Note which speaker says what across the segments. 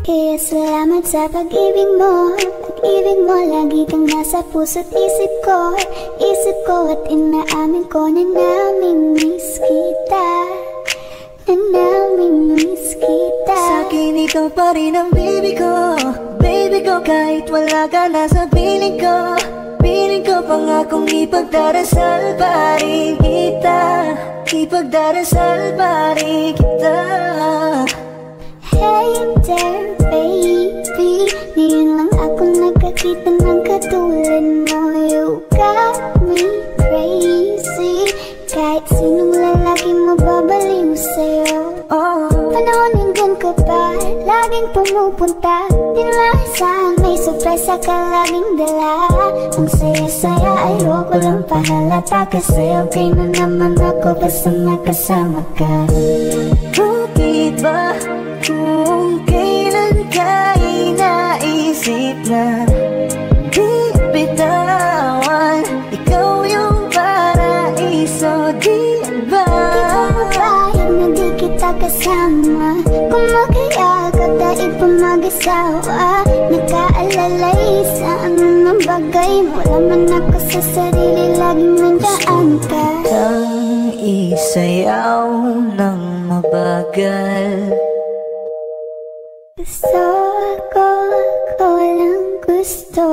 Speaker 1: Kaya salamat sa pag-ibig mo. Pag-ibig mo, lagi kang nasa puso't isip ko. Isip ko at inaamin ko na namimiss kita. Na namimiss kita.
Speaker 2: Sa'kin ikaw pa rin ang baby ko. Baby ko, kahit wala ka na sa piling ko. Piling ko pangakong ipagdarasal pa rin kita. Ipagdarasal pa rin kita.
Speaker 1: Hey there baby, ngayon lang ako nagkakita ng katulad mo. You got me crazy, kahit sinong lalaki mababaliw sa'yo. Panahon nandun ka pa, laging pumupunta. Di nalasahan, may sorpresa ka laging dala. Ang saya-saya, ayoko lang pahalata. Kasi okay na naman ako basta nakasama ka.
Speaker 2: Bakit ba kung kailan ka inaisip na di bitawan? Ikaw yung paraiso, di ba?
Speaker 1: Di ko mapayag na di kita kasama. Kung magkayagap dahil pa mag-asawa. Nakaalalay sa anong bagay. Wala man ako sa sarili, laging nandaan ka.
Speaker 2: Ang isayaw ng mabagal.
Speaker 1: Gusto ako lang gusto.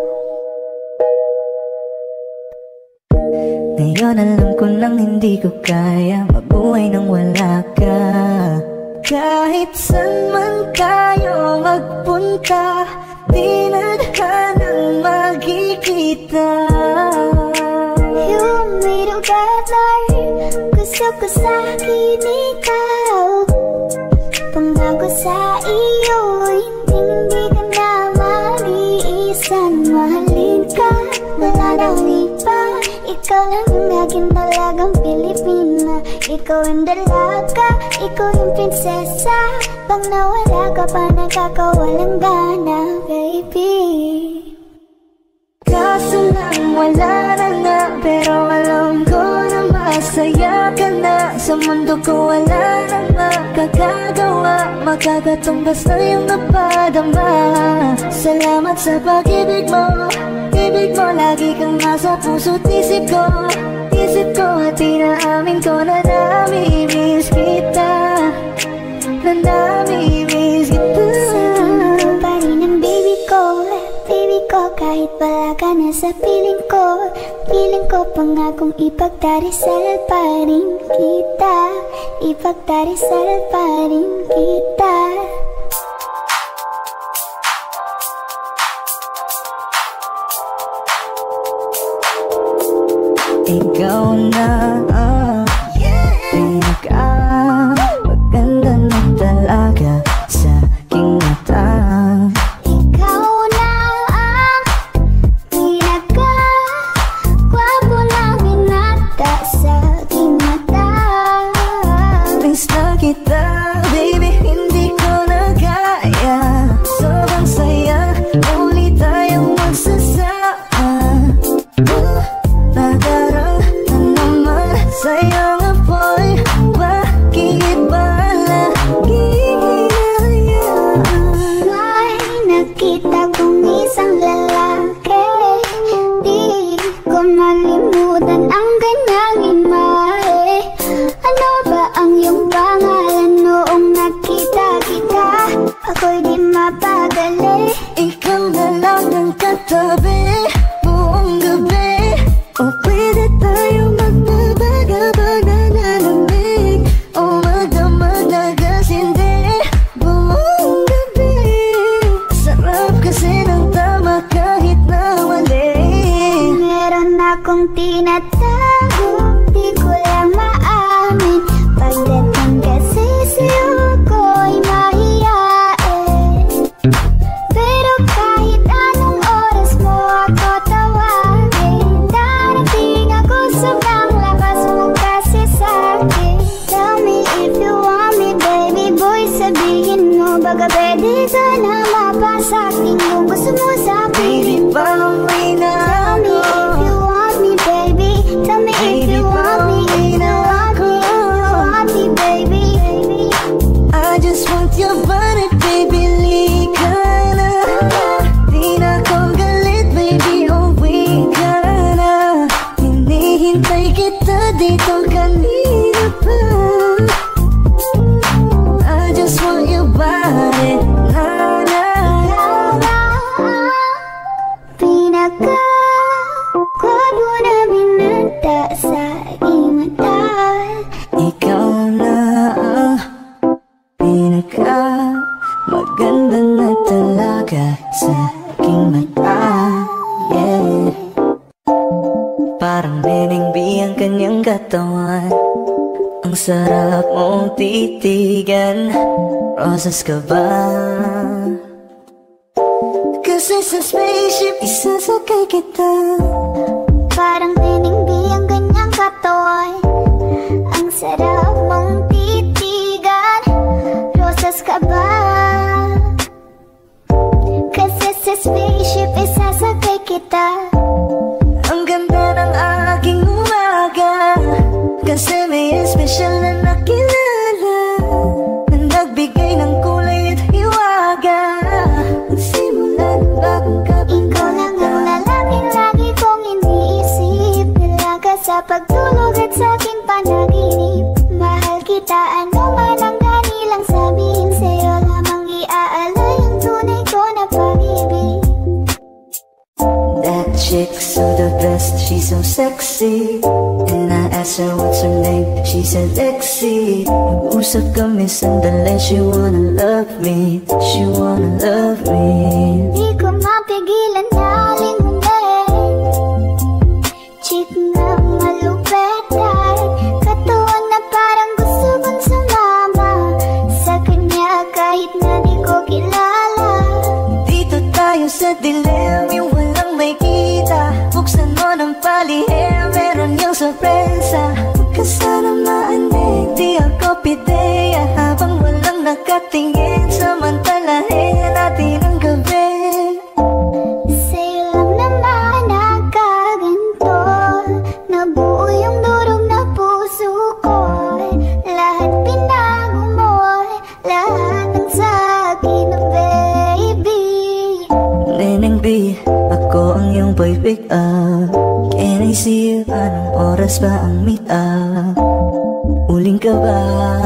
Speaker 2: Ngayon alam ko nang hindi ko kaya mabuhay nang wala ka. Kahit saan man tayo magpunta, di na nang magkikita.
Speaker 1: You made a better. Gusto ko sa'kin ikaw. Pangako sa iyo, hindi ka na mag-iisa. Mahalin ka, wala nang iba. Ikaw lang ang aking talagang Pilipina. Ikaw ang dalaga, ikaw yung prinsesa. Pag nawala ka pa, nakakawalang gana, baby.
Speaker 2: Kaso lang wala na nga, pero alam ko na masaya ka na. Sa mundo ko wala na makakagawa, makakatumbas na yung napadama. Salamat sa pag-ibig mo. Ibig mo, lagi kang nasa puso't isip ko. Isip ko at inaamin ko na namimiss kita. Na namimiss kita.
Speaker 1: Sa'kin ko pa rin ang baby ko. Baby ko, kahit wala ka na sa piling ko. Piling ko pangakong ipagdarisal pa rin kita. Ipagdarisal pa rin kita.
Speaker 2: Ikaw na maganda na talaga sa aking mata.
Speaker 1: Ikaw na ang pinaka-gwapo na binata sa aking mata.
Speaker 2: Miss na kita, baby, hindi ko na kaya. Sobrang saya, ulit tayong magsasama. Nadarang na naman sa'yo nga boy. Bakit ba lagi hinayaan?
Speaker 1: May nakita kong isang lalaki. Di ko malimutan ang kanyang imahe. Ano ba ang iyong pangalan noong nakita kita? Ako'y di mapagali.
Speaker 2: Ikaw na lang ang katabi buong gabi. O pwede tayo magbabaga-baga na nalamig. O magdamag na gasindi buong gabi. Sarap kasi ng tama kahit na mali.
Speaker 1: Meron akong tinatago, di ko lang maamin. Pagdating kasi sa'yo ako'y mahiyain. Pero kahit anong oras mo ako tawagin, darating ako sobrang lakas mo kasi sa'kin. Tell me if you want me, baby boy, sabihin mo. Baga pwede ka na mapasa'kin kung gusto mo sa'kin.
Speaker 2: Baby, pauwi na
Speaker 1: Tell me if you want me, baby. Tell me if you want me, if you want me, baby.
Speaker 2: I just want your body, baby, leave. ka, maganda na talaga sa aking mata, yeah. Parang Neneng B ang kanyang katawan, ang sarap mong titigan. Rosas ka ba? Kasi sa spaceship isasakay kita.
Speaker 1: Parang Neneng B ang kanyang katawan, ang sarap mong titigan. Rosas ka ba? Kasi sa spaceship isasakay kita.
Speaker 2: Ang ganda ng aking umaga, kasi may espesyal na nakilala, na nagbigay ng kulay at hiwaga. Nagsimula ng bagong kapag
Speaker 1: Ikaw lang ang lalaking lagi kong iniisip, dalaga sa pagtulog at sa aking panaginip. Mahal kita, ano man ang kanilang sabihin, sa'yo lamang iaalay ang tunay ko na pag-ibig.
Speaker 2: That chick's so the best, she's so sexy. And I asked her what's her name, she said Lexi. Nag-usap kami sandali, she wanna love me, she wanna love me.
Speaker 1: Di ko mapigilan na lingunin, chick na malupet at katawan na parang gusto kong sumama sa kanya kahit na di ko kilala.
Speaker 2: Dito tayo sa dilim, yung walang may kita. Buksan mo ng palihim, meron yung sorpresa. Huwag ka sana maanig, di ako pideya. Habang walang nakatingin, samantalahin natin ang gabi.
Speaker 1: Sa'yo lang naman nakaganto, nabuo yung durog na puso ko. Lahat pinago mo, lahat ng sa'kin, baby.
Speaker 2: Neneng B, ako ang iyong boy pick up. Can I see you? Anong oras ba ang meet up? Uling ka ba?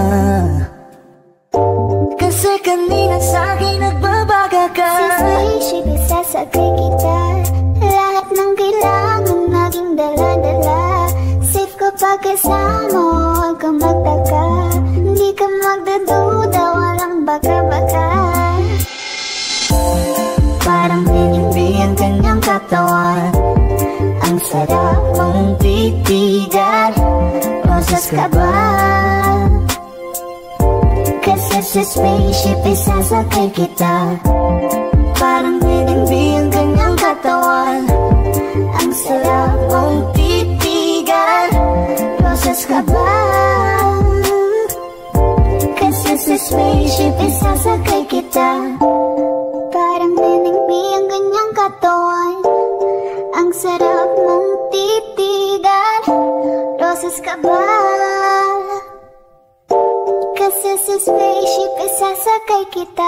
Speaker 2: Kasi kanina sa'kin nagbabaga ka.
Speaker 1: Sa spaceship isasakay kita, lahat ng kailangan naging dala-dala. Safe ko pagkasama, huwag kang magtaka. Hindi ka magdaduda, walang baka-baka. Parang Neneng B ang kanyang katawan, ang sarap mong titigan. Rosas ka ba? Kasi sa spaceship isasakay kita. Parang Neneng B ang kanyang katawan, ang sarap mong titigan. Rosas ka ba? Kasi sa spaceship isasakay kita. Parang Neneng B ang kanyang katawan, ang sarap mong titigan. Rosas ka ba? Kasi sa spaceship isasakay kita.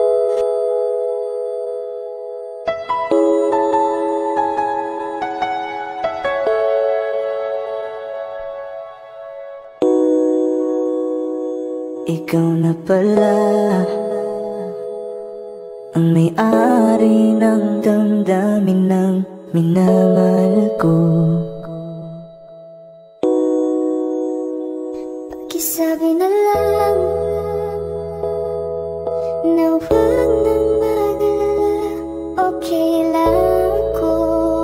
Speaker 2: Ikaw na pala ang may-ari ng damdamin ng minamahal ko.
Speaker 1: Pakisabi na lang na huwag nang mag-alala, okay lang ko.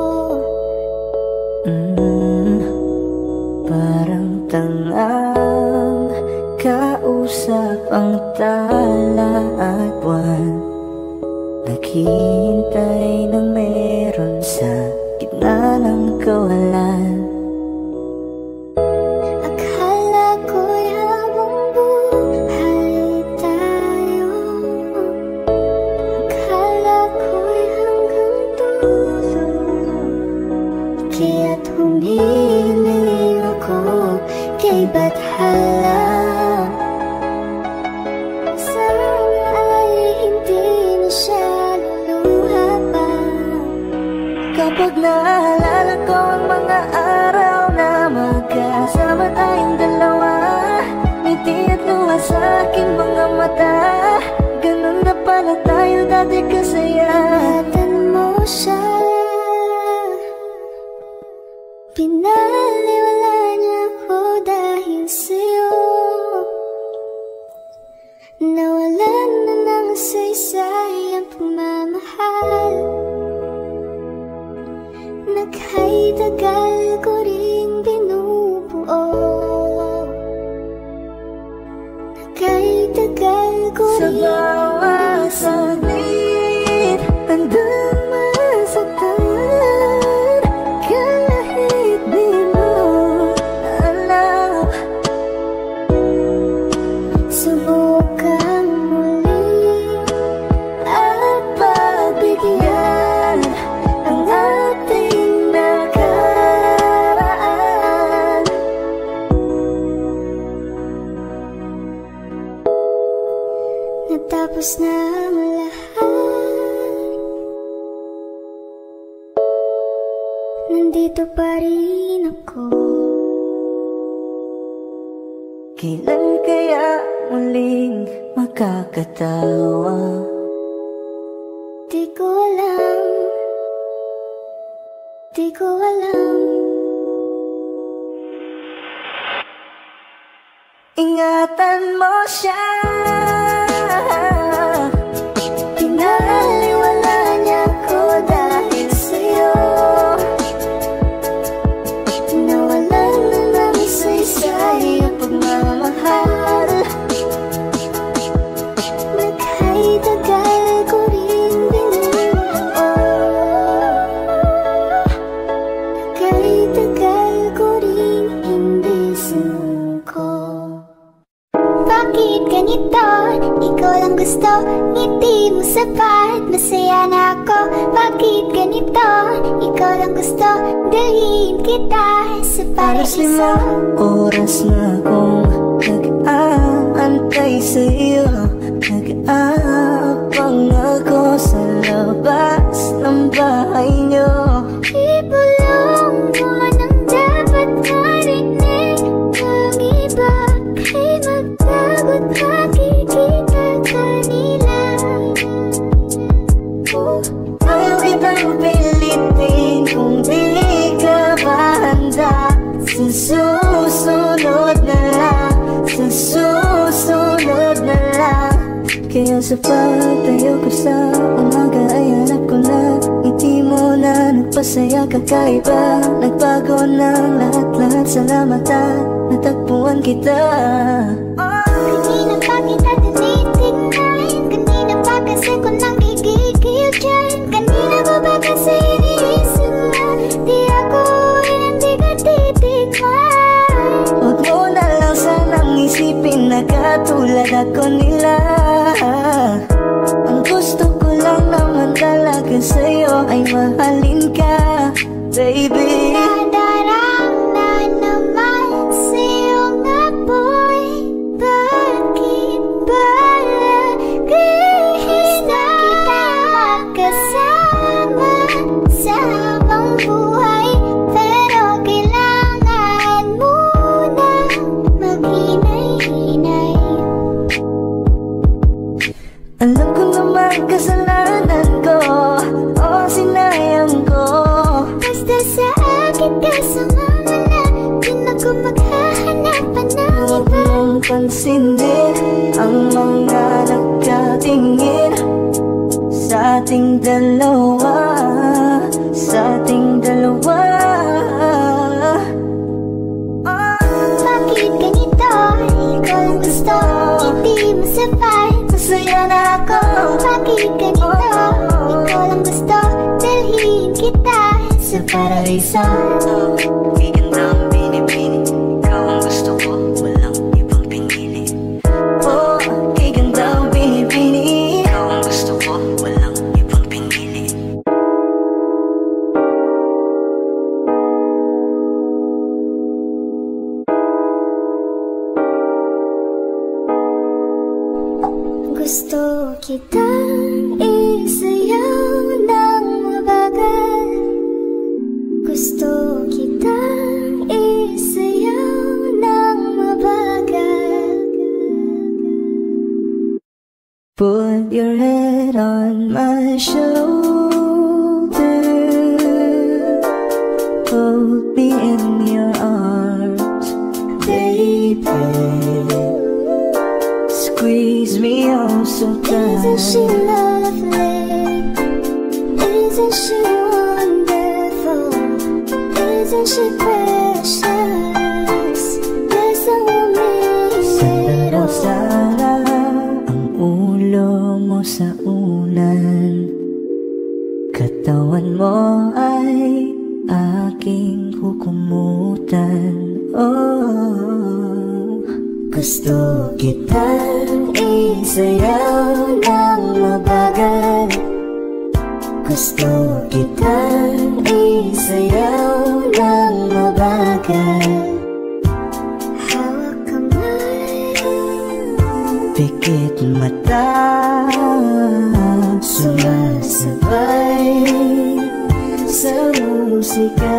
Speaker 2: Parang tangang kausap ang tala at buwan, naghihintay ng meron sa gitna ng kawalan.
Speaker 1: Akala ko'y habang buhay tayo, akala ko'y hanggang dulo, kaya't humiling ako kay Bathala. Sana ay hindi na siya luluha pa.
Speaker 2: Kapag naalala ko ang mga araw na magkasama tayong dalawa, ngiti at luha sa aking mga mata. Ganun na pala tayo dati kasaya.
Speaker 1: Ingatan mo siya, pinaliwala niya ako dahil sa'yo. Nawalan na ng saysay ang pagmamahal. Naghay-tagal ko ring binubuo. Naghay-tagal ko rin.
Speaker 2: Sa bawat saglit handang masaktan, kahit di mo alam.
Speaker 1: Subukan muli at pagbigyan ang ating nakaraan. Natapos na ang lahat, nandito pa rin ako.
Speaker 2: Kailan kaya muling makakatawa?
Speaker 1: Di ko alam, di ko alam.
Speaker 2: Ingatan mo siya. Pinaliwala niya ko dahil sa'yo.
Speaker 1: Nawalan na ng saysay ang pagmamahal. Naghay-tagal ko rin binubuo. Naghay-tagal ko rin hindi suko. Bakit ganito? Ikaw lang gusto, ngiti mo sapat, masaya na ako. Bakit ganito? Ikaw lang gusto, dalhin kita sa paraiso.
Speaker 2: Oras na akong nag-aantay sa'yo. Nag-aabang ako sa labas ng bahay niyo.
Speaker 1: Ibulong mo nang dapat marinig ng iba. Kay magtagot makikita kanila.
Speaker 2: Ayaw kitang pilitin kung di ka ba handa. Sa susunod na lang, sa susunod na lang. Kaya sa pagtayo ko sa umaga ay hanap ko na ngiti mo na nagpasaya kakaiba. Nagbago ng lahat-lahat, salamat at natagpuan kita.
Speaker 1: Kanina pa kita tinitignan, kanina pa kasi ko nang gigigil dyan. Kanina ko ba kasi iniisip na di ako hindi ka titigman.
Speaker 2: Huwag mo na lang sanang isipin na katulad ako nila. Ang gusto ko lang naman talaga sa'yo ay mahalin ka, baby.
Speaker 1: Nadarang na naman sa'yong apoy. Bakit ba lagi na kita magkasama sa habang buhay? Pero kailangan mo na maghinay-hinay.
Speaker 2: Alam ko naman kasalanan ko, o sinayang ko.
Speaker 1: Basta sa akin kasama mo na, di na ko maghahanapan ng
Speaker 2: Huwag
Speaker 1: iba.
Speaker 2: mong pansin din ang mga nagkatingin sa ating dalawa, sa ating dalawa.
Speaker 1: Bakit ganito? Ikaw lang gusto, hindi mo sapat,
Speaker 2: Masaya na ako.
Speaker 1: bakit ganito? Ikaw lang gusto, dalhin kita sa paraiso.
Speaker 2: May gandang binibini, ikaw ang gusto ko, walang ibang pinili. Oh, kay gandang binibini, ikaw ang gusto ko, walang ibang pinili.
Speaker 1: Gusto kitang isayaw ng mabagal. Gusto kitang isayaw ng mabagal.
Speaker 2: Put your head on my shoulder, hold me in your arms, baby. Squeeze tease me oh so kind.
Speaker 1: Isn't she lovely? Isn't she wonderful? Isn't she precious? Yes, I will miss it all.
Speaker 2: Sana ang ulo mo sa unan, katawan mo ay aking hukumutan. Oh, gusto kitang isayaw ng mabagal, gusto kitang isayaw ng mabagal.
Speaker 1: Hawak kamay,
Speaker 2: pikit mata, sumasabay sa musika.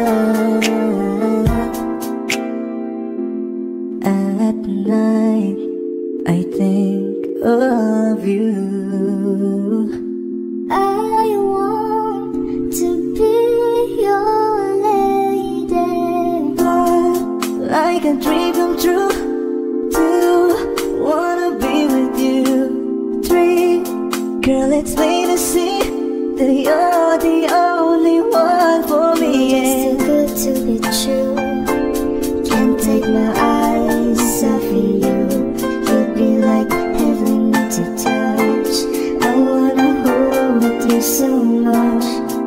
Speaker 2: At night, I think of you.
Speaker 1: I want to be your lady.
Speaker 2: Like a dream come true. 2, wanna be with you. 3, girl, it's plain to see that you're the only one for me.
Speaker 1: It's too good to be true. Can't take my eyes off of you. You'd be like heaven to touch. I wanna hold you so much.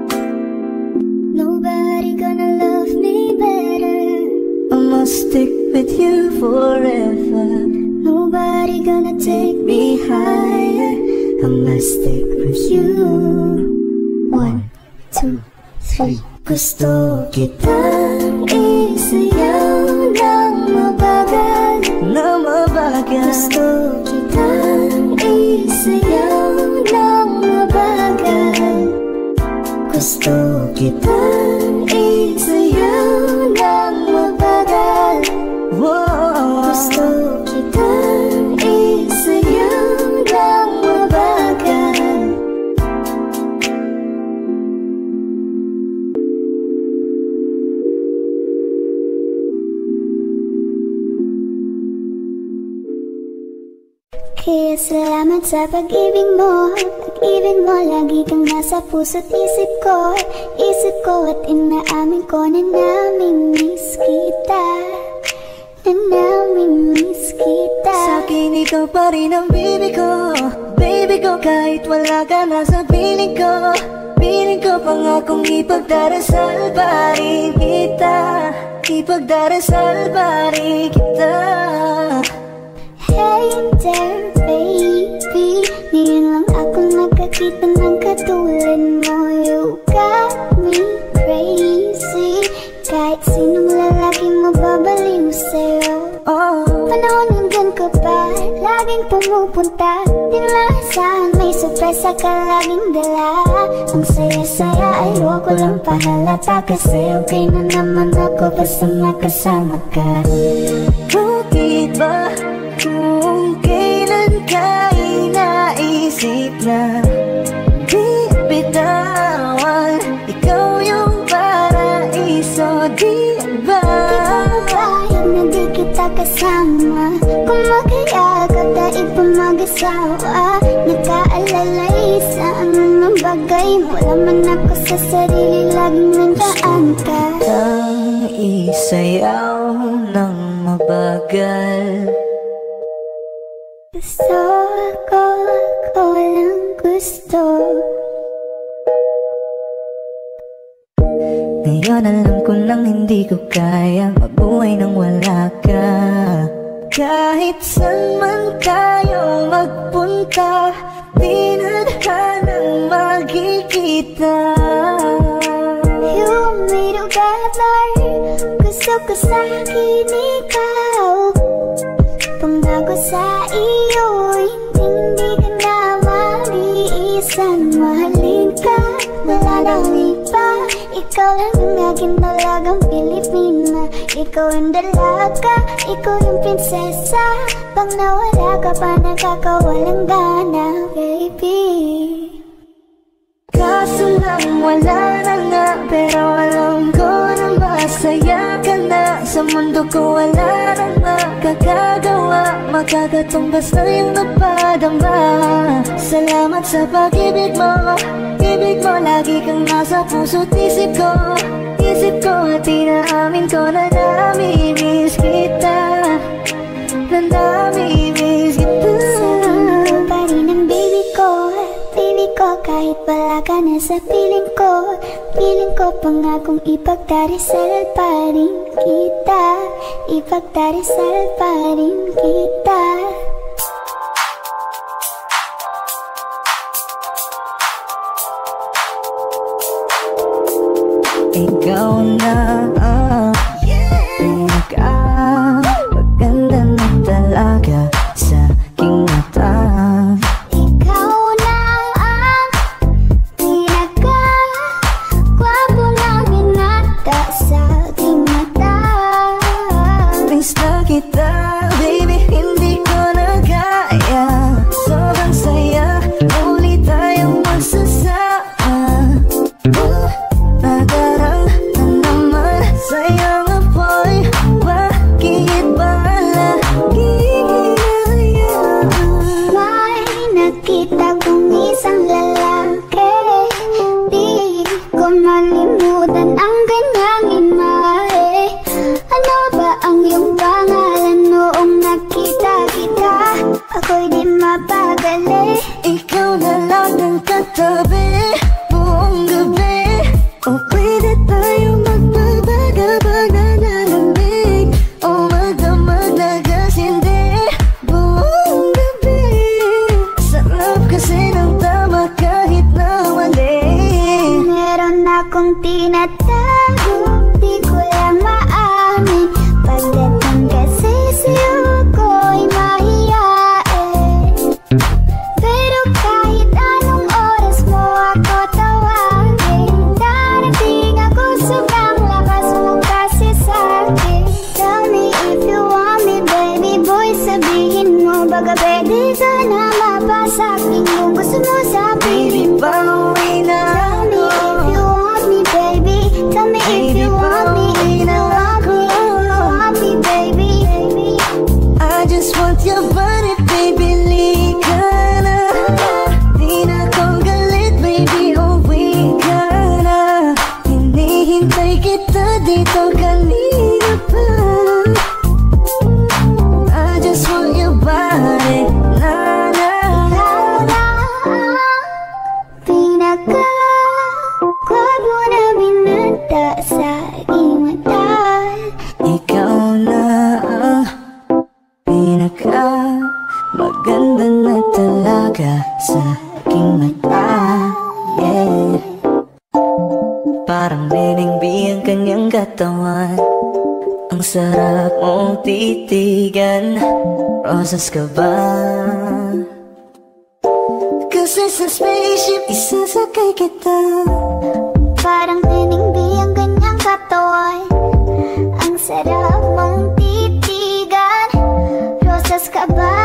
Speaker 1: Nobody gonna love me better.
Speaker 2: I must stick with you forever.
Speaker 1: Nobody gonna take me higher. I must stick with you. 1, 2, 3. Gusto kitang isayaw ng mabagal,
Speaker 2: Na mabagal.
Speaker 1: gusto kitang isayaw ng mabagal, gusto kitang isayaw ng mabagal,
Speaker 2: Whoa.
Speaker 1: gusto kitang isayaw ng mabagal. Kaya salamat sa pag-ibig mo. Pag-ibig mo, lagi kang nasa puso't isip ko. Isip ko at inaamin ko na namimiss kita, na namimiss kita.
Speaker 2: Sa'kin ikaw pa rin ang baby ko. Baby ko, kahit wala ka na sa piling ko. Piling ko pangakong ipagdarasal pa rin kita. Ipagdarasal pa rin kita.
Speaker 1: Hey there baby, ngayon lang ako nakakita ng katulad mo. You got me crazy, kahit sinong lalaki mababaliw sa'yo.
Speaker 2: Oh,
Speaker 1: Panahon nandyan ka pa, laging pumupunta. Di maasahan, may sorpresa ka laging dala. Ang saya-saya ay huwag ko lang pahalata, kasi okay na naman ako basta nakasama ka.
Speaker 2: bakit ba kung kailan ka inaisip na di bitawan? Ikaw yung paraiso, di ba?
Speaker 1: Kahit na di kita kasama, kung magkayakap daig pa mag-asawa. Nakaalalay sa anumang bagay, wala man ako sa sarili, laging nandaan ka.
Speaker 2: Ang isayaw ng mabagal.
Speaker 1: Gusto ako lang gusto.
Speaker 2: Ngayon alam ko nang hindi ko kaya mabuhay nang wala ka. Kahit saan man tayo magpunta, di na hanang magkikita.
Speaker 1: You made a better, gusto ko sa'kin ikaw. Pangako sa iyo, hindi ka na maliisan. Mahalin ka, wala nang iba. Ikaw lang ang aking dalagang Pilipina. Ikaw ang dalaga, ikaw yung prinsesa. Pag nawala ka pa, nakakawalang gana, baby.
Speaker 2: Kaso lang wala na nga, pero alam ko na masaya ka na Sa mundo ko wala nang makakagawa, makakatumbas na yung napadama. Salamat sa pag-ibig mo, ibig mo lagi kang nasa puso't isip ko. Isip ko at inaamin ko na nami-miss kita, na nami-miss kita.
Speaker 1: Sabihin ko pa rin ang baby ko, baby ko, kahit wala ka na sa piling ko. Piling ko pangakong ipagdarasal pa rin kita, ipagdarasal pa rin kita.
Speaker 2: Ikaw na maganda na talaga sa aking mata.
Speaker 1: Ikaw na ang pinaka-gwapo na binata sa aking mata.
Speaker 2: Miss na kita, baby, hindi ko na kaya. Sobrang saya, muli tayong magsasama. Nadarang na naman sayang apoy, bakit ba lagi ginaya?
Speaker 1: May nakita kong isang lalaki, di ko malimutan ang kanyang imahe. Ano ba ang iyong pangalan noong nakita kita? Ako'y di mapagali.
Speaker 2: Ikaw na lang ang katabi buong gabi. O pwede tayo magpapagabag na nalamig, o magdamag na gasindi buong gabi. Sarap kasi ng tama kahit na mali.
Speaker 1: Meron akong tinatago, di ko lang maamin. Pagdating kasi sa'yo ko'y mahiyain. Pero kahit anong oras mo ako tawagin, darating ako sobrang lakas mo kasi sa'kin. Tell me if you want me, baby boy, sabihin mo baga pwede ka na mapasakin yung gusto mo sa
Speaker 2: Baby,
Speaker 1: piling ko.
Speaker 2: pauwi na
Speaker 1: Tell me
Speaker 2: ako.
Speaker 1: if you want me, baby. Tell me if you want me, if you want me, if you want me, baby.
Speaker 2: I just want your body, baby, lika na. Di na akong galit, baby, uwi ka na. Hinihintay kita dito kanina pa. I just want your body, na na.
Speaker 1: Ikaw na ang pinaka-gwapo na binata sa aking mata.
Speaker 2: Ikaw na ang pinaka maganda na talaga sa aking mata. Yeah. Parang bining-bi ang kanyang katawan, ang sarap mong titigan. Rosas ka ba? Kasi sa spaceship isasakay kita.
Speaker 1: Parang tiningbi ang kanyang katawan, ang sarap mong titigan. Rosas ka ba?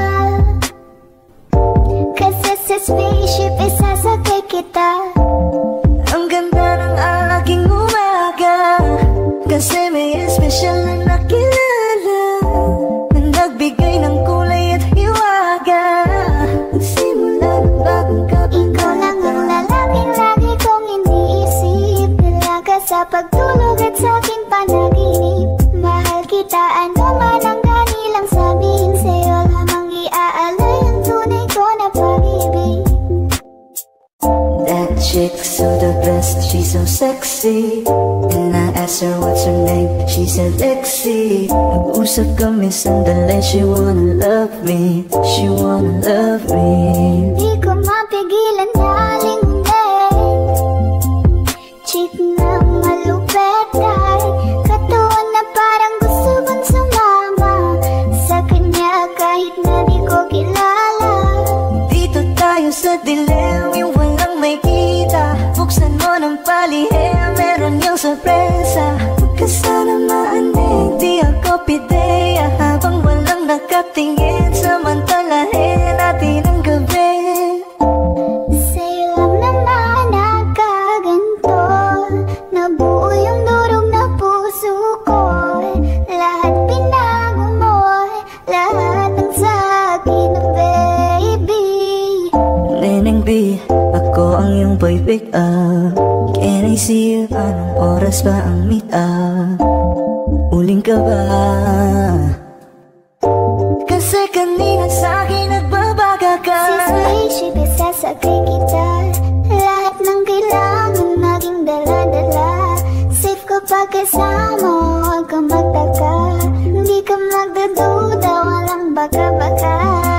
Speaker 1: Kasi sa spaceship isasakay kita.
Speaker 2: Ang ganda ng aking umaga, kasi may espesyal na nakilala, na nagbigay ng kulay at hiwaga. Simula ng bagong
Speaker 1: Ikaw lang ang lalaking lagi kong iniisip, dalaga sa pagtulog at sa aking panaginip. Mahal kita, ano man ang kanilang sabihin, sa'yo lamang iaalay ang tunay ko na pag-ibig.
Speaker 2: That chick's so the best, she's so sexy. And I asked her what's her name, she said Lexi. Nag-usap kami sandali, she wanna love me, she wanna love me.
Speaker 1: Di ko mapigilan na lingunin, chick na malupet ay katawan na parang gusto kong sumama sa kanya kahit na di ko kilala.
Speaker 2: Dito tayo sa dilim, yung walang may kita. Buksan mo ng palihim, meron yung sorpresa. Magkasalamaan di ako pideya, habang walang nakatingin, samantalahin natin ang gabi.
Speaker 1: Sa'yo lang naman nakaganto, nabuo yung durog na puso ko.
Speaker 3: ang iyong pag-pick up? Can I see you? Anong oras ba ang meet up? Uling ka ba? Kasi kanina sa'kin nagbabaga ka.
Speaker 1: Si spaceship, isasakay kita. Lahat ng kailangan naging dala-dala. Safe kapag kasama, huwag ka magtaka. Hindi ka magdaduda, walang baka-baka.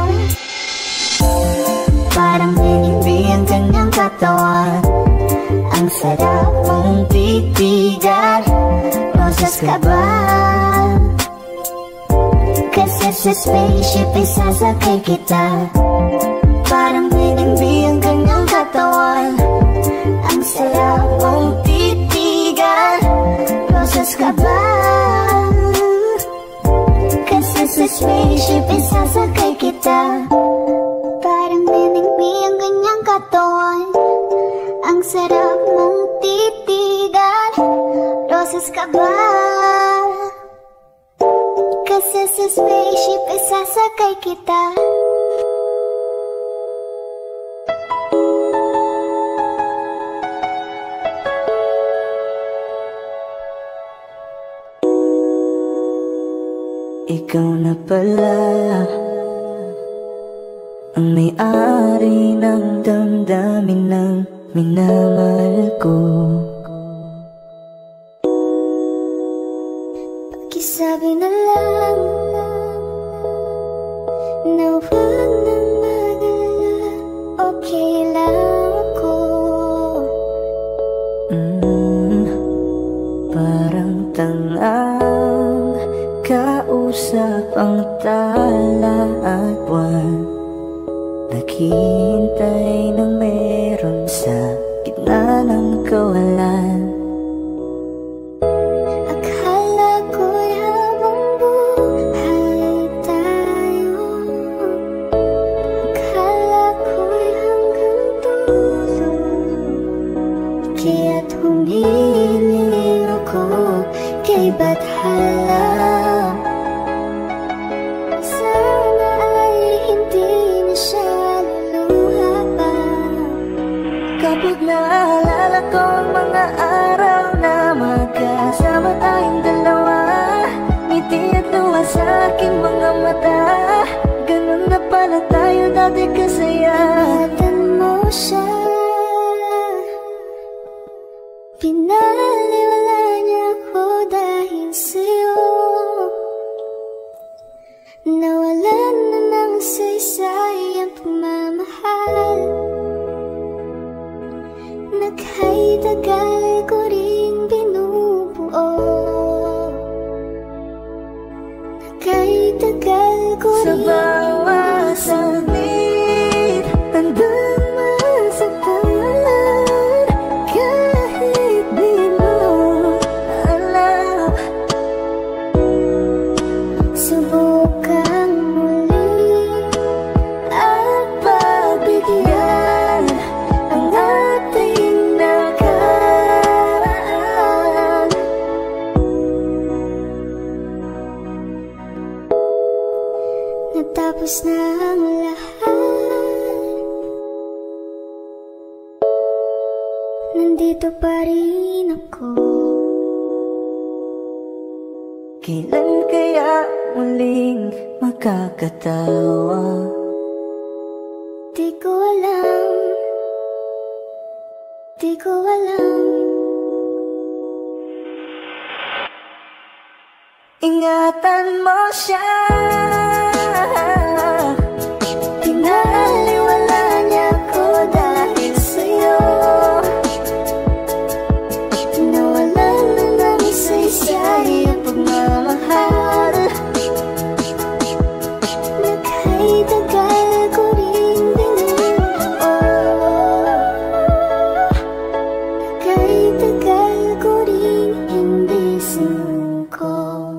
Speaker 1: Parang pinigbi ang kanyang katawan. Ang sarap mong titigan. Rosas ka ba? Kasi sa spaceship isasakay kita. Parang pinigbi ang kanyang katawan. Ang sarap mong titigan. Rosas ka ba? Kasi sa spaceship isasakay kita. Parang pinigbi ang kanyang katawan. Ang sarap mong titigan. Rosas ka ba? Kasi sa spaceship isasakay kita.
Speaker 3: Ikaw na pala ang may-ari ng damdamin ng minamahal ko.
Speaker 1: Pakisabi na lang na huwag nang mag-alala. Okay lang ako.
Speaker 3: Parang tangang kausap ang tala at buwan. Naghihintay ng meron sa gitna ng kawalan.
Speaker 1: Akala ko'y habang buhay tayo. Akala ko'y hanggang dulo. Kaya't humiling ako kay Bathala. Sana ay hindi na siya luluha pa.
Speaker 3: Kapag naalala ko ang mga araw na magkasama tayong dalawa, ngiti at luha sa aking mga mata. Ganun na pala tayo dati kasaya.
Speaker 1: Ingatan mo siya. Pinaliwala niya ako dahil sa'yo. Nawalan na ng saysay ang pagmamahal. Naghay-tagal ko rin binubuo. Naghay-tagal ko rin
Speaker 3: Sa bawat saglit, tandaan masaktan. Kahit di mo alam,
Speaker 1: subukan muli at pagbigyan ang ating nakaraan. Natapos na ang lahat. Nandito pa rin ako.
Speaker 3: kailan kaya muling makakatawa?
Speaker 1: Di ko alam. Di ko alam.
Speaker 3: Ingatan mo siya.
Speaker 1: Pinaliwala niya ko dahil sa'yo. Nawalan na ng saysay ang pagmamahal. Naghay-tagal ko rin binuo. Naghay-tagal ko rin hindi sumuko.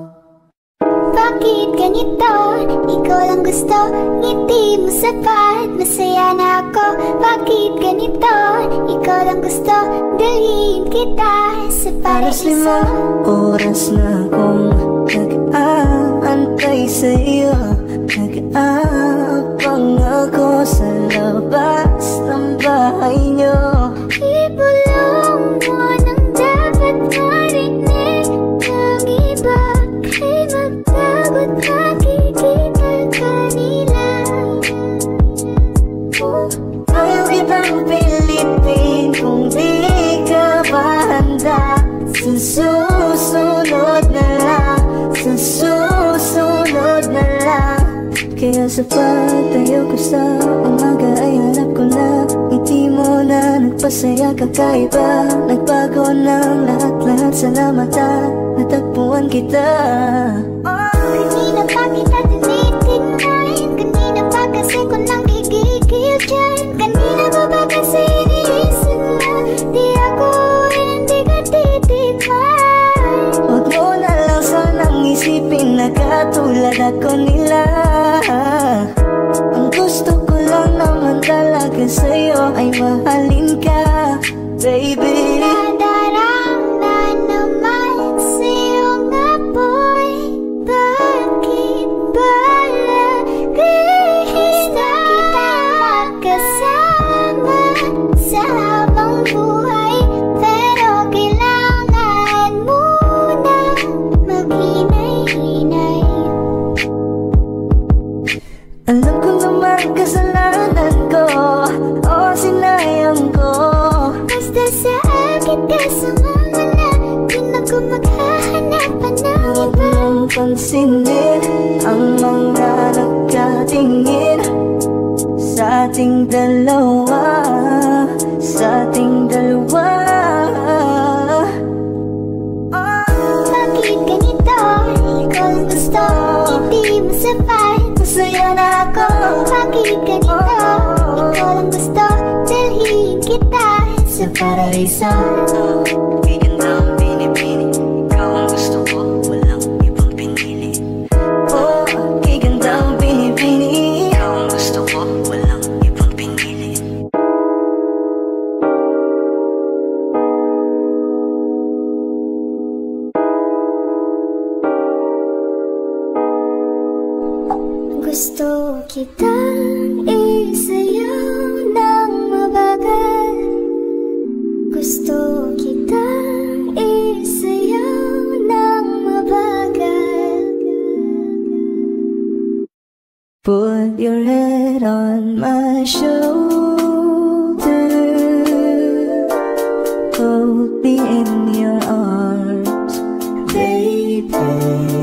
Speaker 1: Bakit ganito? Ikaw lang gusto, ngiti mo sapat, masaya na ako. Bakit ganito? Ikaw lang gusto, dalhin kita sa
Speaker 3: Alas 5
Speaker 1: paraiso.
Speaker 3: oras na akong nag-aantay sa'yo. Nag-aabang ako sa labas ng bahay niyo. sa pagtayo ko sa umaga ay hanap ko na ngiti mo na nagpasaya kakaiba. Nagbago ng lahat-lahat sa mata, natagpuan kita.
Speaker 1: Kanina pa kita tinitingnan, kanina pa kasi ko nang gigigil dyan. Kanina mo ba kasi iniisip na di ako hindi ka titigman.
Speaker 3: Huwag mo na lang sanang isipin na katulad ako nila. Ang gusto ko lang naman talaga sa'yo ay mahalin ka, baby.
Speaker 1: Nadarama naman sa'yong apoy, bakit ba lagi kita magkasama sa habang buhay? Pero kailangan muna maghinay-hinay.
Speaker 3: Alam ko naman kasalanan ko, o sinayang ko.
Speaker 1: Basta sa akin ka sumama na, di na ko maghahanap ng
Speaker 3: Huwag
Speaker 1: iba.
Speaker 3: mong pansinin ang mga nagkatingin sa ating dalawa, sa ating dalawa.
Speaker 1: Bakit ganito? Ikaw ang gusto, hindi mo sapat.
Speaker 3: Masaya na ako.
Speaker 1: Bakit ganito? Ikaw ang gusto, dalhin kita sa paraiso.
Speaker 3: Giganda ang binibini, ikaw ang gusto ko, walang ibang pinili. Oh, giganda ang binibini, ikaw ang gusto ko, walang ibang pinili.
Speaker 1: Gusto kitang isayaw ng mabagal. Gusto kitang isayaw ng mabagal.
Speaker 3: Put your head on my shoulder, hold me in your arms, baby.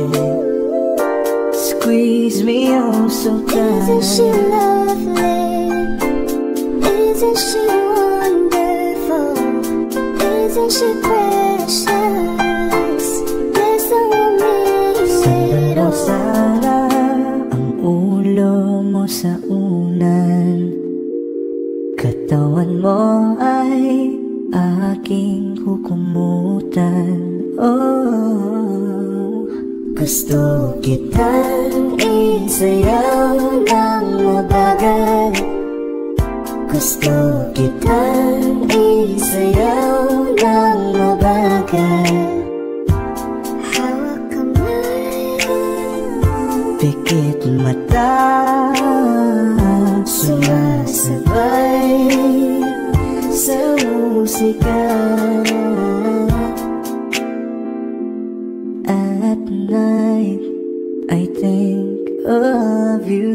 Speaker 3: Squeeze me oh so
Speaker 1: Isn't she
Speaker 3: tight.
Speaker 1: lovely? Isn't she wonderful? Isn't she precious? There's no amazing at all.
Speaker 3: Sara ang ulo mo sa unan, katawan mo ay aking hukumutan. Oh, gusto kitang isayaw ng mabagal. Gusto kitang isayaw ng mabagal.
Speaker 1: Hawak kamay,
Speaker 3: Pikit mata, sumasabay sa musika. At night, I think of you.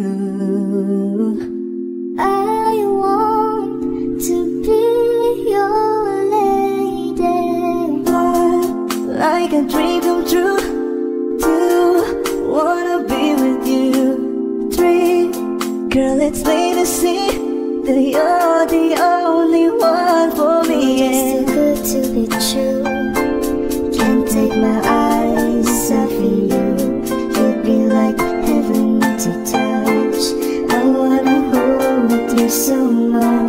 Speaker 1: I want to be your lady.
Speaker 3: Like a dream come true. Two, wanna be with you. Three, girl, it's plain to see that you're the only one for me.
Speaker 1: It's too good to be true. Can't take my eyes off of you. You'd be like heaven to touch. I wanna hold you so much.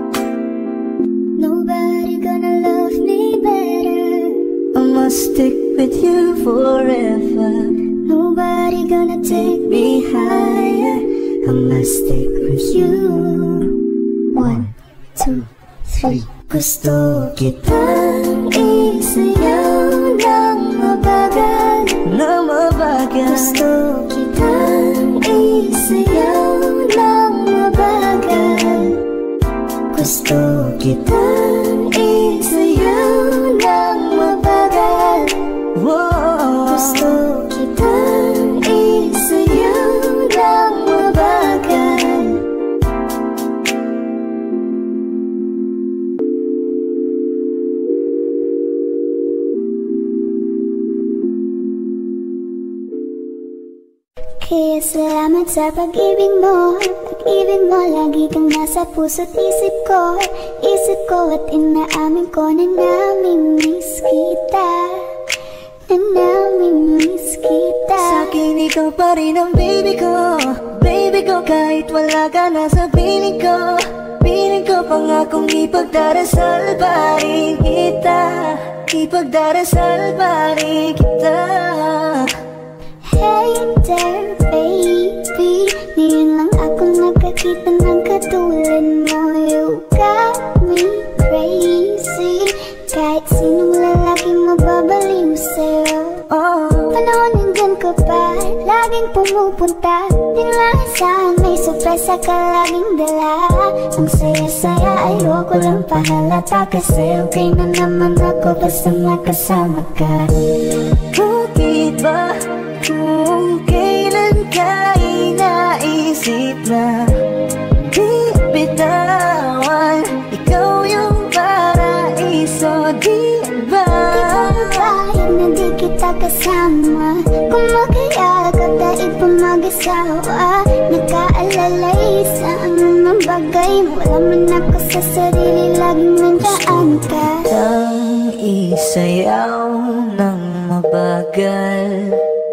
Speaker 1: Nobody gonna love me better.
Speaker 3: I must stick with you forever.
Speaker 1: Nobody gonna take me higher. I must stick with you. 1, 2, 3.
Speaker 3: Gusto
Speaker 1: Kitang isayaw ng mabagal.
Speaker 3: na mabagal.
Speaker 1: Gusto kitang isayaw ng mabagal. Gusto kitang isayaw ng mabagal.
Speaker 3: Whoa.
Speaker 1: Gusto kitang isayaw ng mabagal. Kaya salamat sa pag-ibig mo. Pag-ibig mo, lagi kang nasa puso't isip ko. Isip ko at inaamin ko na nami-miss kita. Na nami-miss kita.
Speaker 3: Sa'kin ikaw pa rin ang baby ko. Baby ko, kahit wala ka na sa piling ko. Piling ko pangakong ipagdarasal pa rin kita. Ipagdarasal pa rin kita.
Speaker 1: Hey there baby, ngayon lang ako nakakita ng katulad mo. You got me crazy, kahit sinong lalaki mababaliw sa'yo. Panahon nandyan ka pa, laging pumupunta. Di lang saan may sorpresa ka laging dala. Ang saya-saya ayoko lang pahalata, kasi okay na naman ako basta makasama ka.
Speaker 3: Bakit ba kung kailan ka inaisip na di bitawan? Ikaw yung paraiso, di ba?
Speaker 1: Di ba kahit na di kita kasama, kung magkayakap dahil pa mag-asawa, nakaalalay sa anumang bagay. Wala man ako sa sarili, laging nandaan ka.
Speaker 3: Ang isayaw ng mabagal.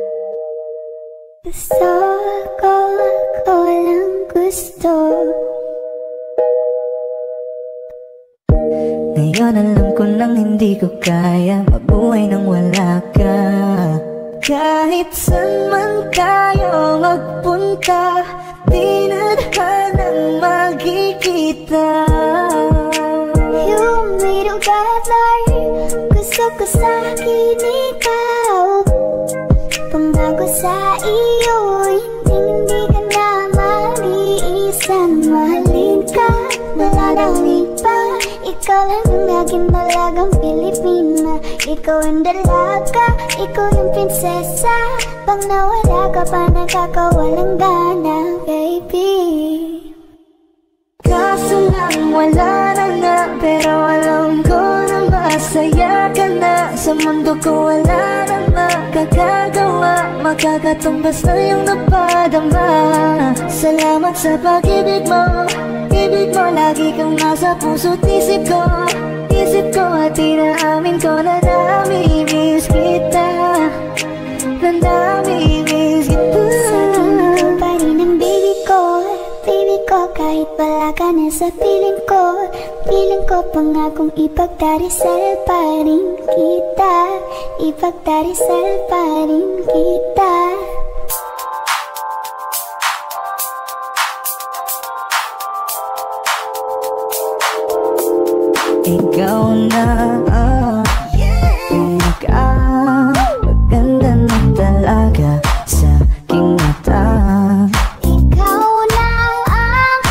Speaker 1: Gusto ko, ako lang gusto.
Speaker 3: Ngayon alam ko nang hindi ko kaya mabuhay nang wala ka. Kahit saan man tayo magpunta, di na nang magkikita.
Speaker 1: You made a together, gusto ko sa'kin ikaw. Pangako sa iyo, hindi ka na mag-iisang mahalin ka. Wala nang iba, ikaw lang ang aking dalagang Pilipina. Ikaw ang dalaga, ikaw yung prinsesa. Pag nawala ka pa, nakakawalang gana, baby.
Speaker 3: Kaso lang wala na nga, pero alam ko na masaya ka na. Sa mundo ko wala na makakagawa, makakatumbas na yung napadama. Salamat sa pag-ibig mo. Ibig mo, lagi kang nasa puso't isip ko. Isip ko at inaamin ko na nami-miss kita. Na nami-miss kita.
Speaker 1: Sa'kin ikaw pa rin ang baby ko. Baby ko, kahit wala ka na sa piling ko. Piling ko pangakong ipagdarisal pa rin kita. Ipagdarisal pa rin kita.
Speaker 3: Ikaw na maganda na talaga sa aking mata.
Speaker 1: Ikaw na ang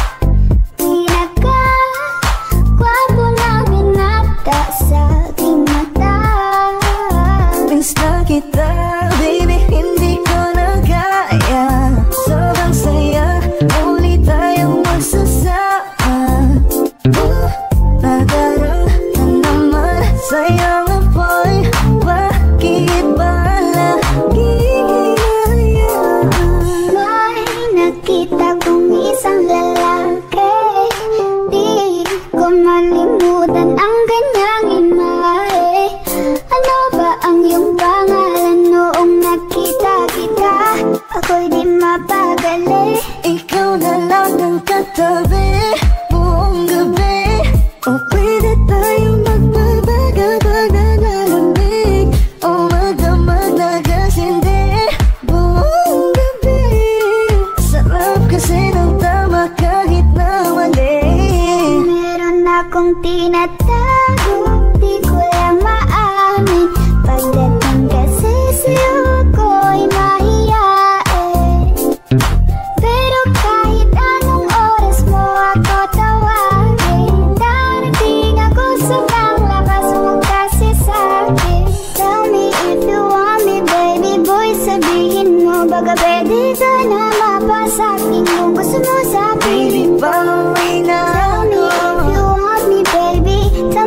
Speaker 1: pinaka-gwapo na binata sa aking mata.
Speaker 3: Miss na kita, baby, hindi ko na kaya. Sobrang saya, muli tayong magsasama. Nadarang na naman sa'yo nga boy, bakit ba lagi ginayaan?
Speaker 1: May nakita kong isang lalaki, di ko malimutan ang kanyang imahe. Ano ba ang iyong pangalan noong nakita kita? Ako'y di mapagali.
Speaker 3: Ikaw na lang ang katabi buong gabi. O pwede tayong magbabaga-baga na lamig, o magdamag na gasindi buong gabi. Sarap kasi ng tama kahit na mali.
Speaker 1: Meron akong tinatago, di ko lang maamin. Pagdating kasi sa'yo ako'y mahiyain. Pero kahit anong oras mo ako tawagin, darating ako sobrang lakas mo kasi sa'kin. Tell me if you want me, baby boy, sabihin mo. Baka pwede ka na mapasa'kin kung gusto mo sa'kin.
Speaker 3: Baby, pauwi na
Speaker 1: Tell me if you want me, baby.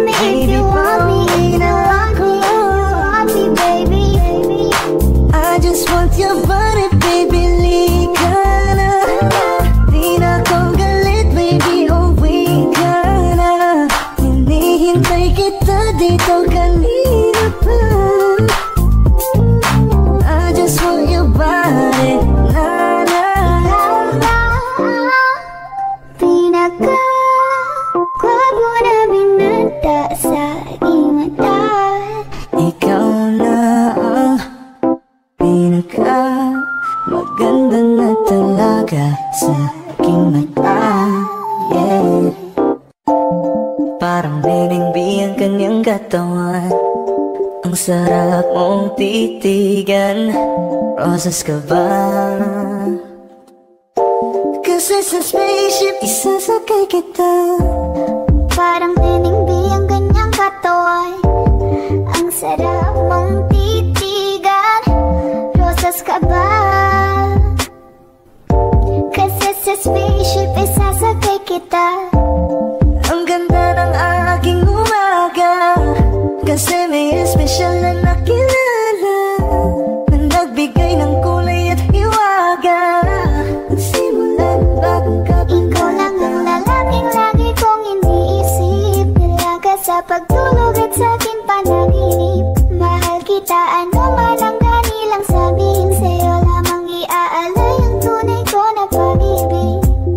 Speaker 3: kanyang katawan. Ang sarap mong titigan, rosas ka ba? Kasi sa spaceship isasakay kita.
Speaker 1: Parang neningbi ang kanyang katawan. Ang sarap mong titigan, rosas ka ba? Kasi sa spaceship isasakay kita.
Speaker 3: Ang ganda ng aking umaga, kasi may espesyal na nakilala, na nagbigay ng kulay at hiwaga. Simula ng bagong kapag
Speaker 1: ikaw lang ang lalaking lagi kong iniisip. Dalaga sa pagtulog at sa akin panaginip. Mahal kita, ano man ang kanilang sabihin. Sa'yo lamang iaalay ang tunay ko na pag-ibig.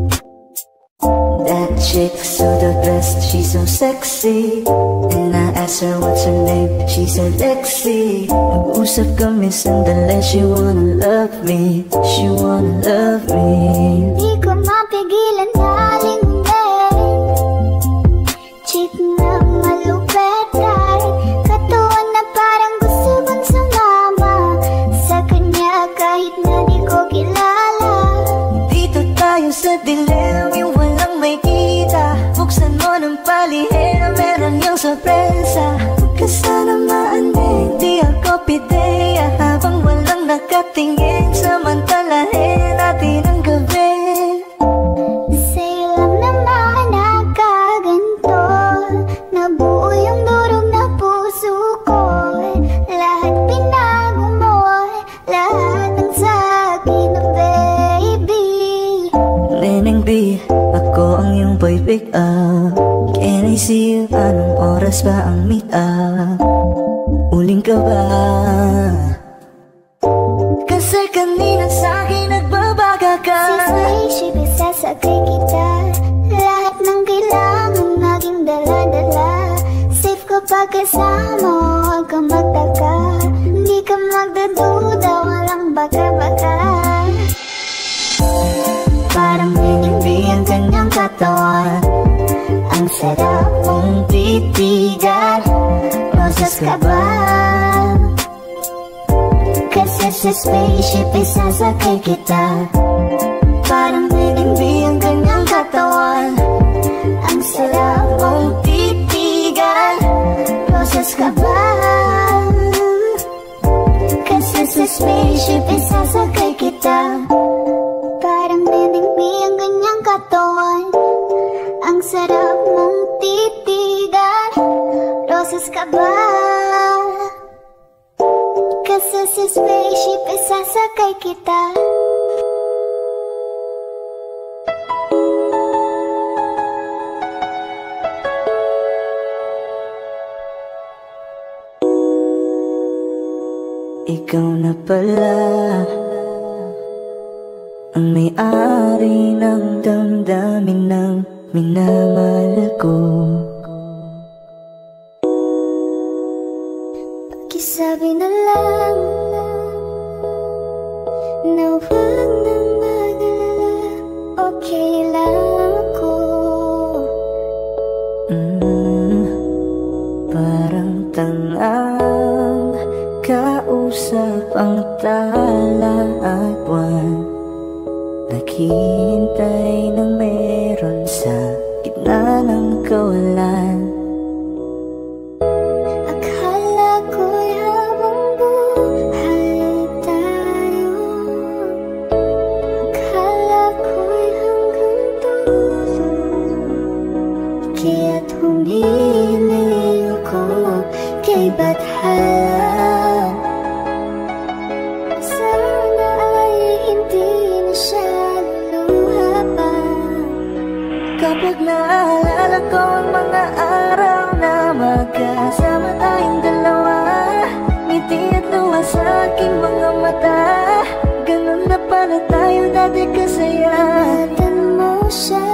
Speaker 3: That chick so the best, she's so sexy. And I asked her what's her name, she said Lexi. Nag-usap kami sandali, she wanna love me, she wanna love me.
Speaker 1: Di ko mapigilan na lingunin. Chick na malupet ay katawan na parang gusto kong sumama sa kanya kahit na di ko kilala.
Speaker 3: Dito tayo sa dilim, yung walang may kita. Buksan mo ng palihim, meron yung sorpresa. Huwag ka sana maanig, di ako pideya. Habang walang nakatingin, samantalahin natin ang gabi.
Speaker 1: Sa'yo lang naman nakaganto, nabuo yung durog na puso ko. Lahat binago mo, lahat ng sa'kin, baby.
Speaker 3: Neneng B, ako ang iyong boy pick up. Can I see you? Anong oras ba ang meet up? Uling ka ba? Kasi kanina sa'kin nagbabaga ka.
Speaker 1: Si spaceship isasakay kita. Lahat ng kailangan naging dala-dala. Safe ko pag kasama, huwag kang magtaka. Hindi ka magdaduda, walang baka-baka. Parang neningbi ang kanyang katawan. Ang sarap mong titigan, rosas ka ba? Kasi sa spaceship isasakay kita. Parang neningbi ang kanyang katawan. Ang sarap mong titigan, rosas ka ba? Kasi sa spaceship isasakay kita. Parang neningbi ang kanyang katawan. Ang sarap mong titigan, rosas ka ba? Kasi sa spaceship isasakay kita.
Speaker 3: Ikaw na pala ang may-ari ng damdamin ng minamahal ko.
Speaker 1: Pakisabi na lang na huwag nang mag-alala, okay lang ako.
Speaker 3: Parang tangang kausap ang tala at buwan, naghihintay ng meron sa gitna ng kawalan.
Speaker 1: Akala ko'y habang buhay tayo, akala ko'y hanggang dulo, kaya't humili ako kay Bathala. Sana ay hindi na siya luha pa.
Speaker 3: Kapag naalala ko ang mga araw na magkasama tayong dalawa, ngiti at luha sa aking mga mata. Ganun na pala tayo dati kasaya.
Speaker 1: Ingatan mo siya,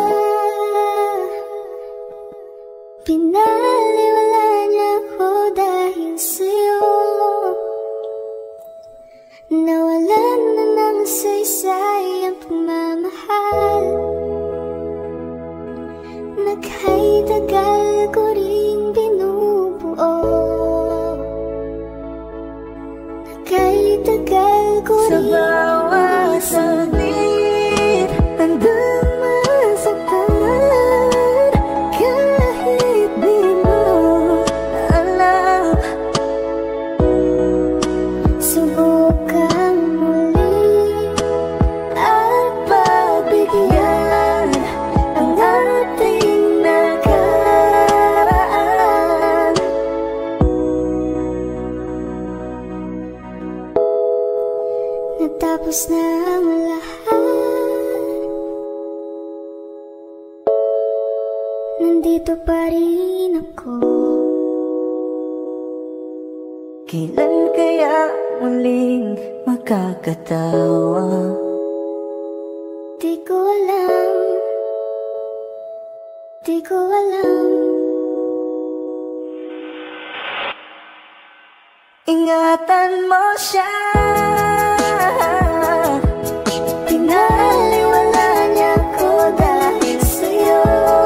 Speaker 1: pinaliwala niya ako dahil sa'yo. Nawalan na ng saysay ang pagmamahal. Naghay tagal ko rin binubuo. nandito pa rin ako.
Speaker 3: Kailan kaya muling makakatawa?
Speaker 1: Di ko alam, di ko alam.
Speaker 3: Ingatan mo siya.
Speaker 1: Pinaliwala niya ko dahil sa'yo.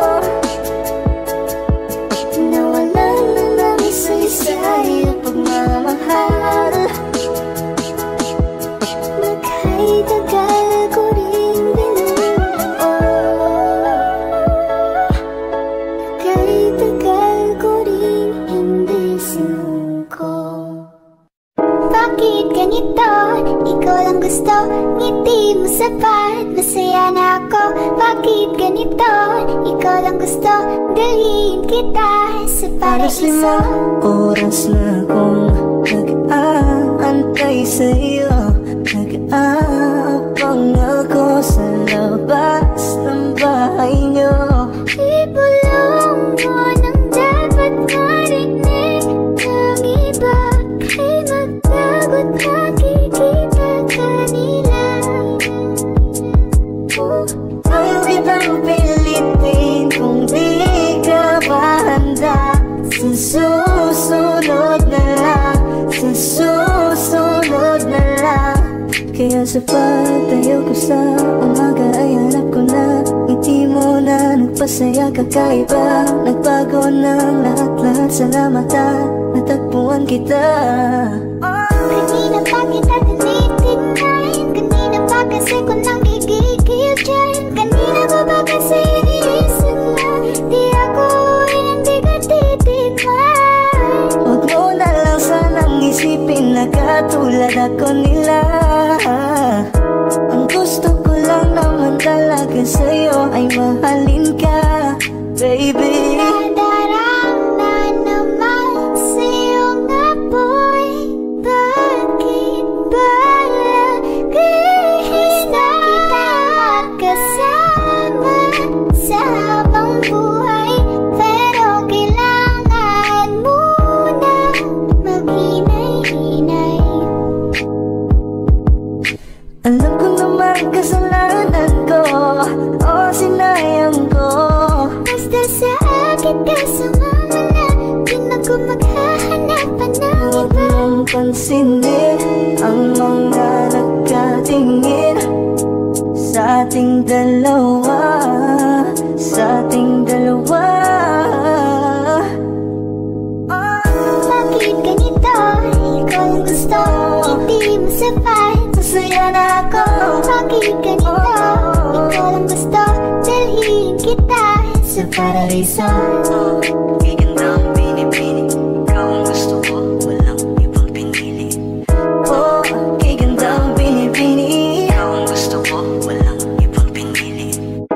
Speaker 1: Nawalan na ng isa-isa iyong pagmamahal. Magka'y tagal ko rin binuo. Magka'y tagal ko rin hindi sinuko. Bakit ganito? Ikaw lang gusto, ngiti mo sapat, masaya na ako. Bakit ganito? Ikaw lang gusto, dalhin kita sa paraiso.
Speaker 3: 5 oras na akong nag-aantay sa'yo. Nag-aabang ako sa labas ng bahay niyo.
Speaker 1: Ibulong mo nang dapat marinig ng iba. Kay magtagot nakikita kanila.
Speaker 3: Ayaw kitang pilitin kung di ka pa handa. Sa susunod na lang, sa susunod na lang. Kaya sa pagtayo ko sa umaga ay hanap ko na ngiti mo na nagpasaya kakaiba. Nagbago ng lahat-lahat, salamat at natagpuan kita.
Speaker 1: Kanina pa kita tinitignan, kanina pa kasi ko nang gigigil dyan. Kanina ko ba kasi iniisip na di ako hindi ka titignan.
Speaker 3: Huwag mo na lang sanang isipin na katulad ako nila. Ang gusto ko lang naman talaga sa'yo ay mahalin ka, baby.
Speaker 1: Nadarama naman sa'yong apoy. Bakit ba lagi na kita magkasama sa habang buhay? Pero kailangan muna maghinay-hinay.
Speaker 3: Alam ko naman kasalanan ko, o sinayang ko.
Speaker 1: Basta sa akin ka sumama na, di na ko maghahanapan ng
Speaker 3: Huwag
Speaker 1: iba.
Speaker 3: mong pansinin ang mga nagkatingin sa ating dalawa, sa ating dalawa.
Speaker 1: Bakit ganito? Ikaw ang gusto, hindi mo sapat, masaya na ako. Bakit ganito? Ikaw ang gusto, dalhin kita sa paraiso.
Speaker 3: Gaganda ang pinipili, ikaw ang gusto ko, walang ibang pinili. Oh, gaganda ang pinipili, ikaw ang gusto ko, walang ibang pinili.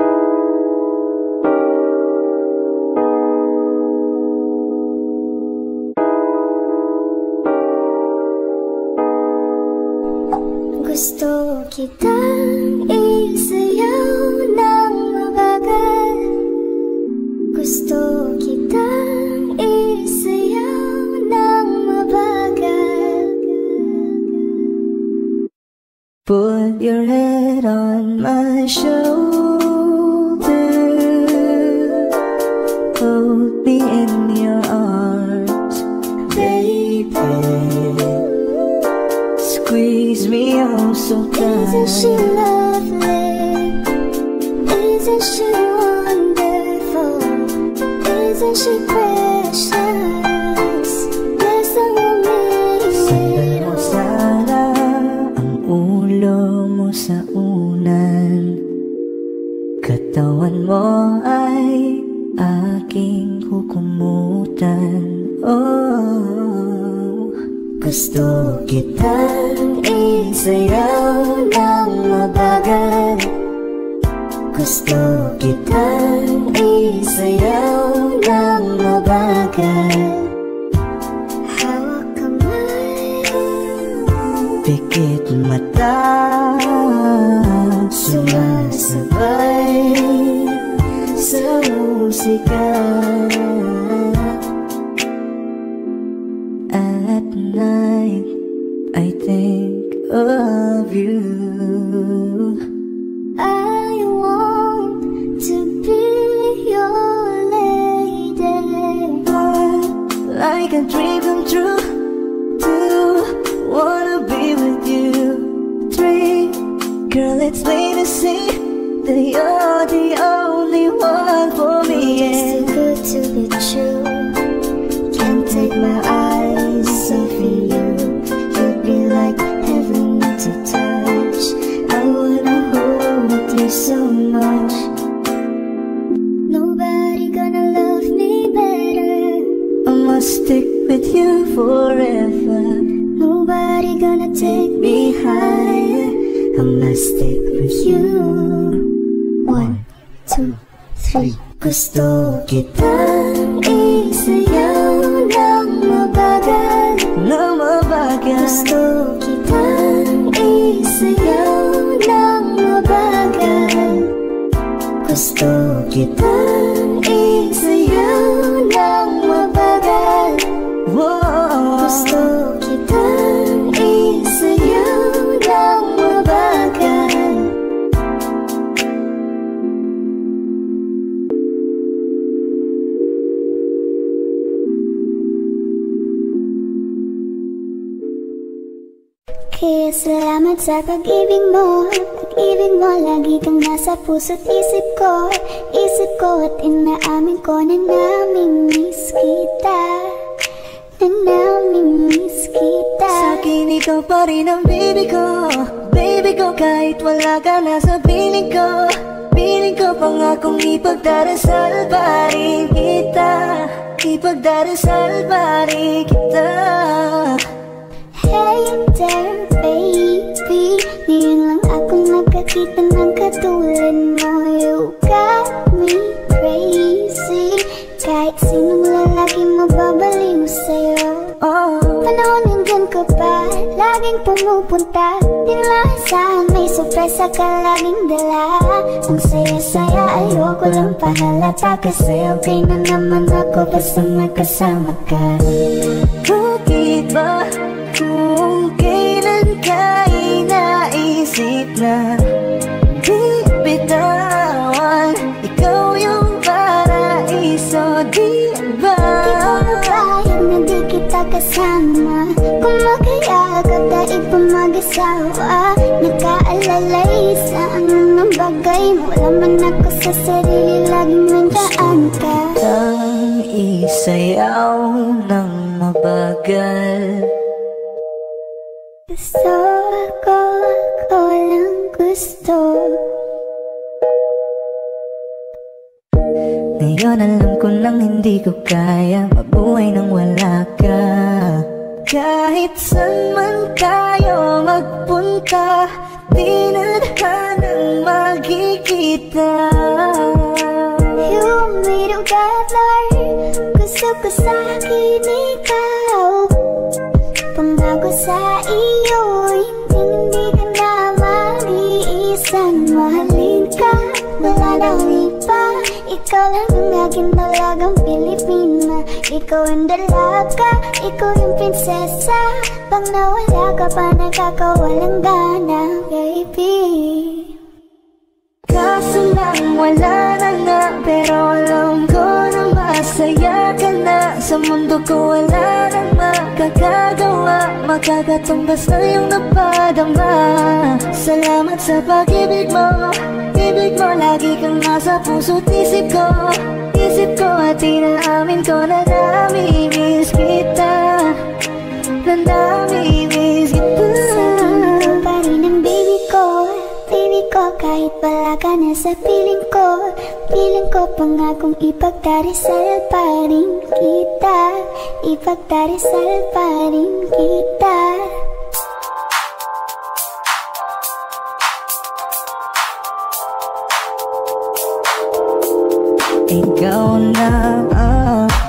Speaker 1: Gusto kitang isayaw ng mabagal. Gusto kitang isayaw ng mabagal.
Speaker 3: Put your head on my shoulder, hold me in your arms, baby. Squeeze me oh so
Speaker 1: Isn't she
Speaker 3: tight.
Speaker 1: lovely? Isn't she wonderful? Isn't she precious? Yes, I'm amazing.
Speaker 3: Pero sana ang ulo mo sa unan, katawan mo ay aking hukumutan. Oh, gusto kitang isayaw ng mabagal. Gusto kitang isayaw ng mabagal.
Speaker 1: Hawak kamay,
Speaker 3: Pikit mata, sumasabay sa musika. sikat. At night I think of you.
Speaker 1: I want to be your lady.
Speaker 3: Like a dream come true. 2, wanna be with you. 3, girl, it's plain to see that you're the only one for me.
Speaker 1: It's too good to be true. Can't take my eyes off you. You'd be like heaven to touch. I wanna hold you so much. Nobody gonna love me better.
Speaker 3: I must stick with you forever.
Speaker 1: Nobody gonna take me higher. I must stick with you. 1, 2, 3. Gusto kitang isayaw ng mabagal. Gusto kitang isayaw ng mabagal. Gusto kitang isayaw ng mabagal. Gusto kitang isayaw ng mabagal. Kaya salamat sa pag-ibig mo. Pag-ibig mo, lagi kang nasa puso't isip ko. Isip ko at inaamin ko na namimiss kita. Na namimiss kita.
Speaker 3: Sa'kin ikaw pa rin ang baby ko. Baby ko, kahit wala ka na sa piling ko. Piling ko pangakong ipagdarasal pa rin kita. Ipagdarasal pa rin kita.
Speaker 1: Hey there, baby, ngayon lang akong nakakita ng katulad mo. You got me crazy. Kahit sinong lalaki mababaliw sa'yo. Panahon nandyan ka pa, laging pumupunta. Di naman saan may sorpresa ka laging dala. Ang saya-saya, ayoko lang pahalata. Kasi okay na naman ako basta may kasama ka.
Speaker 3: Bakit ba kung kailan ka inaisip na di bitawan? Ikaw yung paraiso, di ba?
Speaker 1: Di ko nabayag na di kita kasama. Kung makayag at daig pa mag-asawa. Nagkaalalay sa anong bagay. Wala man ako sa sarili, laging nandaan ka.
Speaker 3: Ang isayaw ng mabagal.
Speaker 1: Gusto ako lang gusto.
Speaker 3: Ngayon alam ko nang hindi ko kaya mabuhay nang wala ka. Kahit saan man tayo magpunta, di na nang magkikita.
Speaker 1: You made a God, gusto ko sa'kin ikaw. Pangako sa iyo, hindi ka na mag-iisang mahalin ka. Wala nang iba, ikaw lang ang aking dalagang Pilipina. Ikaw ang dalaga, ikaw yung prinsesa. Pag nawala ka pa, nakakawalang gana, baby.
Speaker 3: Kaso lang wala na nga, pero alam ko na masaya ka na. Sa mundo ko wala nang makakagawa, makakatumbas na yung napadama. Salamat sa pag-ibig mo. Ibig mo, lagi kang nasa puso't isip ko. Isip ko at inaamin ko na namimiss kita. Na namimiss kita.
Speaker 1: Sa'kin ko pa rin ang baby ko. Baby ko, kahit wala ka na sa piling ko. Piling ko pangakong ipagdarasal pa rin kita. Ipagdarasal pa rin kita.
Speaker 3: Ikaw na